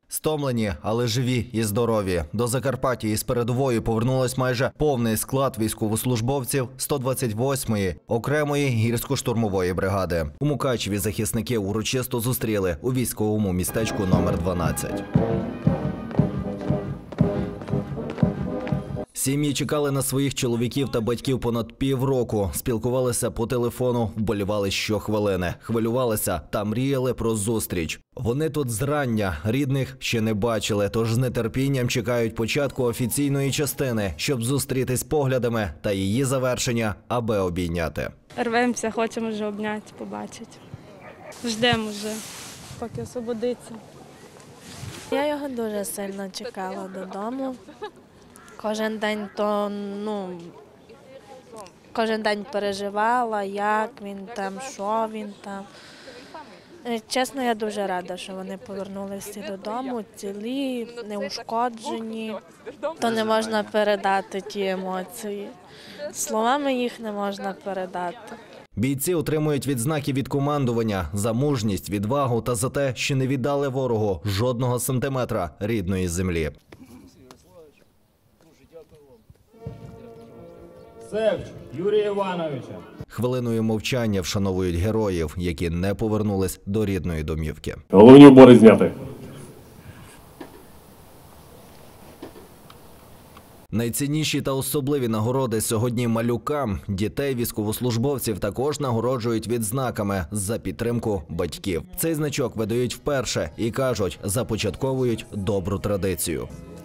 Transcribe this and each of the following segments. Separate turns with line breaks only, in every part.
Стомлені, але живі і здорові. До Закарпаття із передової повернулось майже повний склад військовослужбовців 128-ї окремої гірсько-штурмової бригади. У Мукачеві захисники урочисто зустріли у військовому містечку номер 12. Сім'ї чекали на своїх чоловіків та батьків понад півроку, спілкувалися по телефону, вболівали щохвилини, хвилювалися та мріяли про зустріч. Вони тут зрання, рідних ще не бачили, тож з нетерпінням чекають початку офіційної частини, щоб зустрітись поглядами та її завершення, аби обійняти.
Рвемося, хочемо вже обняти, побачити. Ждемо вже, поки освободиться.
Я його дуже сильно чекала додому. Кожен день переживала, як він там, що він там. Чесно, я дуже рада, що вони повернулися додому, цілі, неушкоджені. То не можна передати ті емоції. Словами їх не можна передати.
Бійці отримують відзнаки від командування за мужність, відвагу та за те, що не віддали ворогу жодного сантиметра рідної землі.
Севч Юрія Івановича.
Хвилиною мовчання вшановують героїв, які не повернулись до рідної домівки.
Головні убори зняти.
Найцінніші та особливі нагороди сьогодні малюкам. Дітей військовослужбовців також нагороджують відзнаками за підтримку батьків. Цей значок видають вперше і, кажуть, започатковують добру традицію.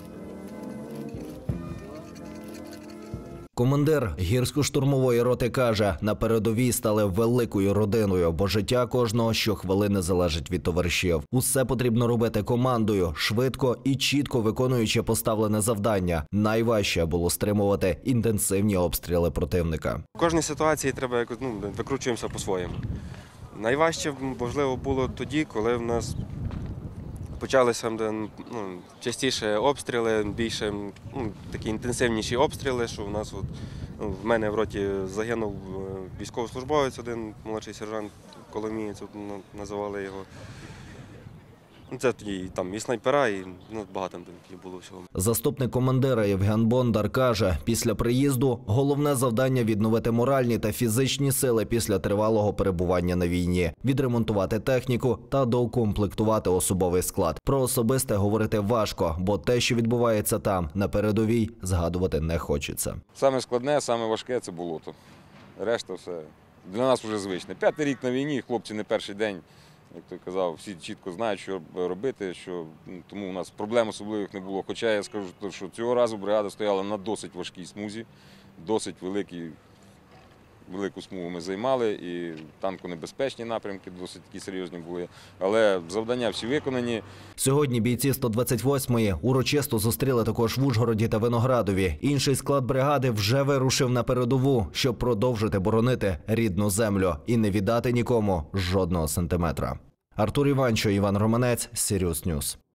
Командир гірсько-штурмової роти каже, на передовій стали великою родиною, бо життя кожного щохвилини залежить від товаришів. Усе потрібно робити командою, швидко і чітко виконуючи поставлене завдання. Найважче було стримувати інтенсивні обстріли противника.
В кожній ситуації треба якось викручуємося по-своєму. Найважче, можливо, було тоді, коли в нас почалися частіше обстріли, більше такі інтенсивніші обстріли, що в нас в мене в роті загинув військовослужбовець, один молодший сержант Коломієць, називали його. Це тоді там і снайпера, і багато там було всього.
Заступник командира Євген Бондар каже, після приїзду головне завдання – відновити моральні та фізичні сили після тривалого перебування на війні, відремонтувати техніку та доукомплектувати особовий склад. Про особисте говорити важко, бо те, що відбувається там, на передовій, згадувати не хочеться.
Саме складне, саме важке – це болото. Решта все для нас вже звичне. 5-й рік на війні, хлопці не перший день. Як той казав, всі чітко знають, що робити, тому у нас проблем особливих не було. Хоча я скажу, що цього разу бригада стояла на досить важкій смузі, досить велику смугу ми займали, і танконебезпечні напрямки досить такі серйозні були, але завдання всі виконані.
Сьогодні бійці 128-ї урочисто зустріли також в Ужгороді та Виноградові. Інший склад бригади вже вирушив на передову, щоб продовжити боронити рідну землю і не віддати нікому жодного сантиметра. Артур Іванчо, Іван Романець, Сіріус Ньюс.